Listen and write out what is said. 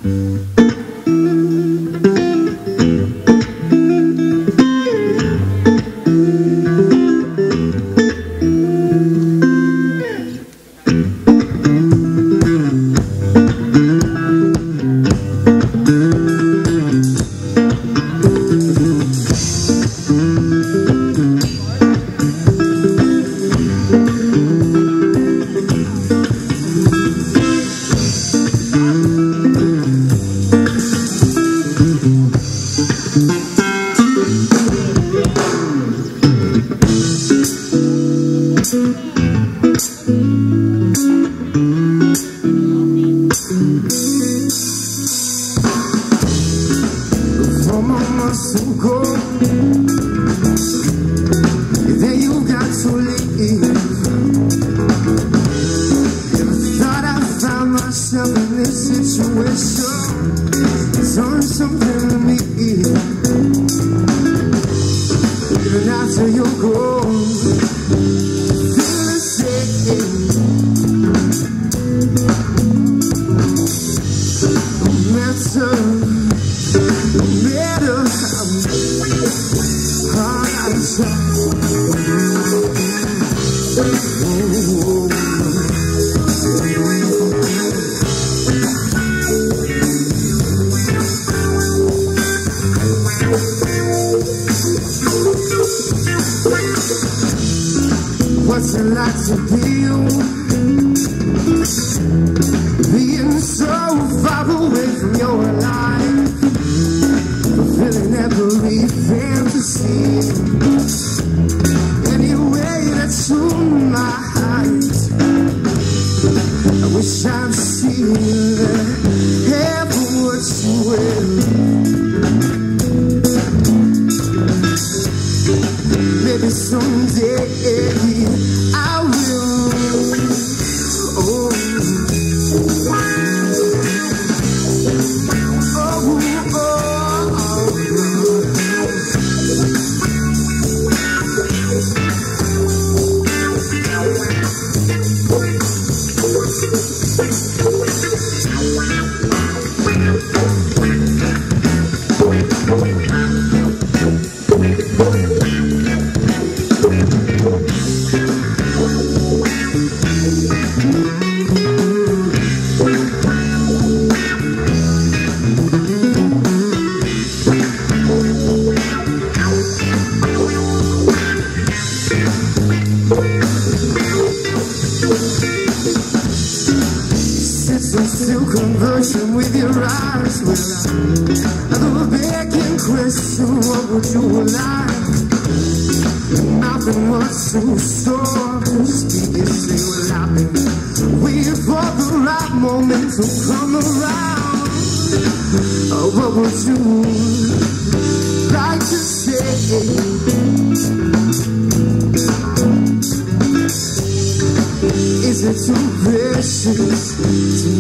What's it like to be you? Being so far away from your life, fulfilling every fantasy, any way that's on my eyes. I wish I'd seen the ever what you will. Maybe someday I will. Oh, conversing with your eyes, well, the begging question, what would you like? Nothing was too sore, just keep it still. Well, I've been waiting for the right moment to come around. Oh, what would you like to say? Is it too precious to